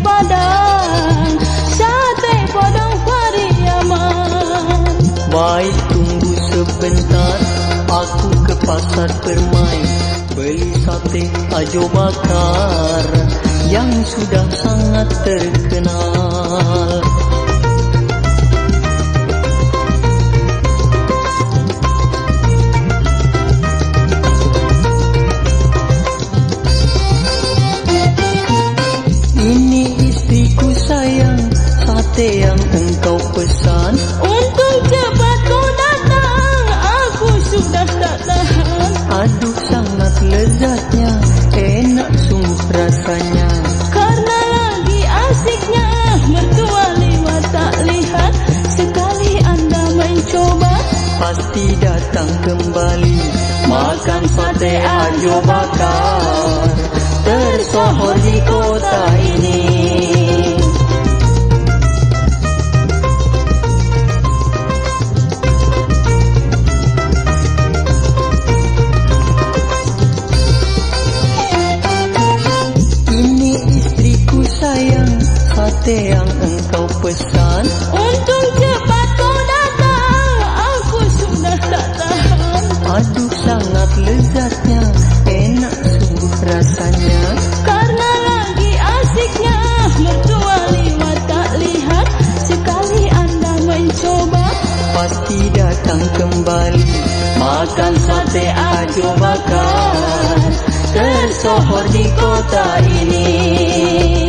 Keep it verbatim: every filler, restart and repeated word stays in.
Padang, sate Padang Pariaman. Baik, tunggu sebentar, aku ke pasar Permai beli sate Ajo Bakar yang sudah sangat terkenal. Ini istriku sayang, sate yang engkau pesan. Untung cepat kau datang, aku sudah tak tahan. Aduh, sangat lezatnya, enak sungguh rasanya. Karena lagi asiknya, mertua lewat tak lihat. Sekali anda mencoba, pasti datang kembali. Makan sate Ajo Bakar, tersohor di kota ini. Ini istriku sayang, sate yang engkau pesan. untung cepat kau datang, aku sudah tak tahan. Aduh, sangat lezatnya, enak sungguh rasanya. Karena lagi asiknya, mertua lewat tak lihat. Sekali anda mencoba, pasti datang kembali. Makan sate Ajo Bakar, tersohor di kota ini.